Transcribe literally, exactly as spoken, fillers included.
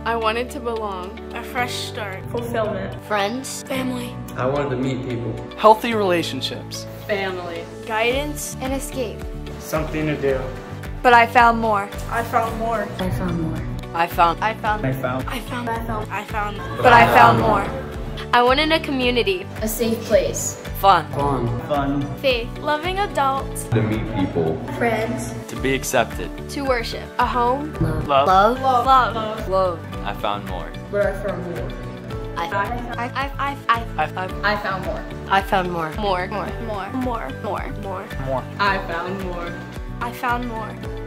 I wanted to belong. A fresh start. Fulfillment. Friends. Family. I wanted to meet people. Healthy relationships. Family. Guidance. An escape. Something to do. But I found more. I found more. I found more. I found. I found. I found. I found. I found. I found. But, But I I found found more. I wanted a community. A safe place. Fun. Fun. Fun. Faith. Loving adults. To meet people. Friends. To be accepted. To worship. A home. Love. Love. Love. Love. Love. Love. I found more. But I found more. I, I. I. I. I. I, I found more. I found more. More. More. More. More. More. More. more. I found more. I found more.